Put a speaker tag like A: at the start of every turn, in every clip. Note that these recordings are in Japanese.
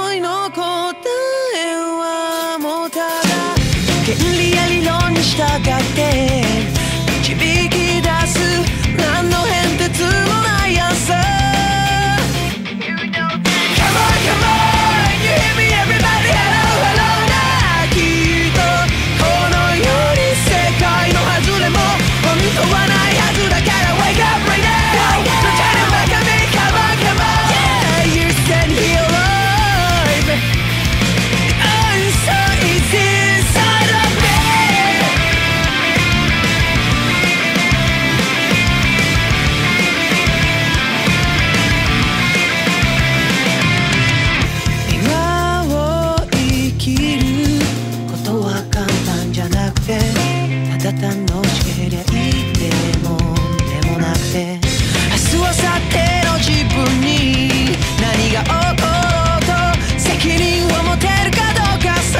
A: いの答えはもうただ原理や理論に従って導き出す何の変哲もないアンサー Come on, come on, you hear me everybody, hello, hello なきっとこの世に世界の外れも本当はないはずだから Wake up right now, don't try to back at me, come on, come on Yeah, you're standing here alive The answer is inside of meただ楽しけりゃいいってもんでもなくて明日明後日の自分に何が起ころうと責任を持てるかどうかさ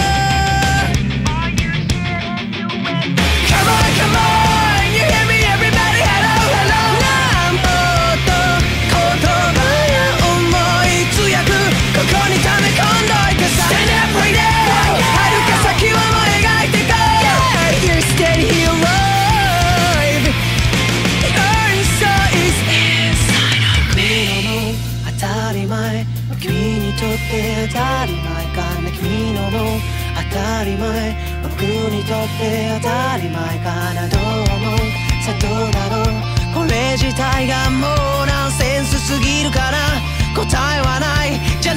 A: Come on, come on, you hear me everybody, hello, hello なんもっと言葉や思い強くここに溜め込んどいてさ Stand up right now 遥か先はもう描いてこうYou're steady here alive The answer is inside of me 当たり前君にとって当たり前かな君のも当たり前僕にとって当たり前かなどう思うさあどうだろうこれ自体がもうナンセンスすぎるから答えはないじゃ